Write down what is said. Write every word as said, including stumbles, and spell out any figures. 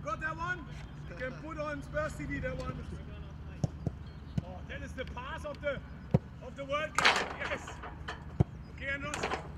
got that one? You can put on Spurs T V that one. Oh, that is the pass of the of the World Cup. Yes. Okay, Andros.